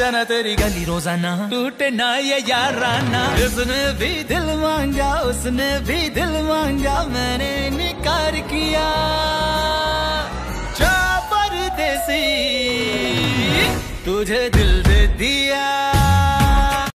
ना तेरी गली रोजाना, टूटे ना ये याराना। उसने भी दिल मांगा, उसने भी दिल मांगा, मैंने इनकार किया। जा परदेसी, तुझे दिल दे दिया।